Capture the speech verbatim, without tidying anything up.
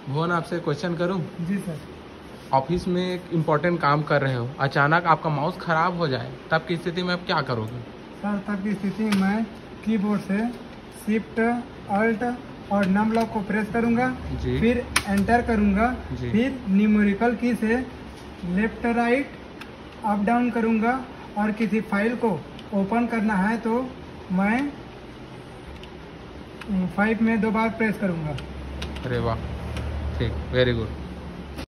भुवन, आपसे क्वेश्चन करूं? जी sir. Office में एक इम्पोर्टेंट काम कर रहे हो, अचानक आपका माउस खराब हो जाए, तब की स्थिति में आप क्या करोगे? सर तब की स्थिति में मैं कीबोर्ड से शिफ्ट अल्ट और नम लॉक को प्रेस करूंगा, फिर एंटर करूंगा, फिर न्यूमेरिकल की से लेफ्ट राइट अप डाउन करूंगा, और किसी फाइल को ओपन करना है तो मैं फाइव में दो बार प्रेस करूंगा। अरे वाह, ठीक, वेरी गुड।